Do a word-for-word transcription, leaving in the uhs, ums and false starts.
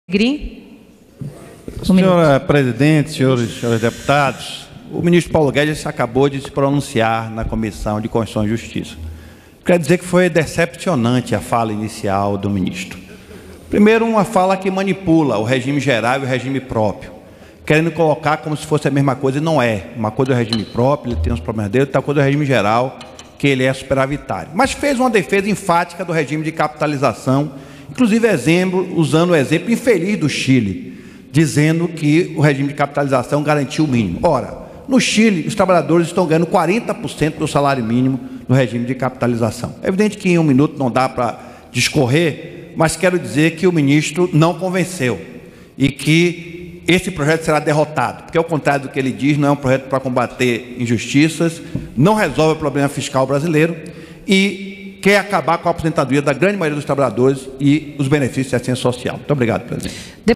Senhora presidente, senhores, senhores deputados, o ministro Paulo Guedes acabou de se pronunciar na Comissão de Constituição e Justiça. Quero dizer que foi decepcionante a fala inicial do ministro. Primeiro, uma fala que manipula o regime geral e o regime próprio, querendo colocar como se fosse a mesma coisa, e não é. Uma coisa é o regime próprio, ele tem os problemas dele, outra coisa é o regime geral, que ele é superavitário. Mas fez uma defesa enfática do regime de capitalização, inclusive exemplo, usando o exemplo infeliz do Chile, dizendo que o regime de capitalização garantiu o mínimo. Ora, no Chile, os trabalhadores estão ganhando quarenta por cento do salário mínimo no regime de capitalização. É evidente que em um minuto não dá para discorrer, mas quero dizer que o ministro não convenceu e que esse projeto será derrotado, porque ao contrário do que ele diz, não é um projeto para combater injustiças, não resolve o problema fiscal brasileiro e quer acabar com a aposentadoria da grande maioria dos trabalhadores e os benefícios de assistência social. Muito obrigado, presidente.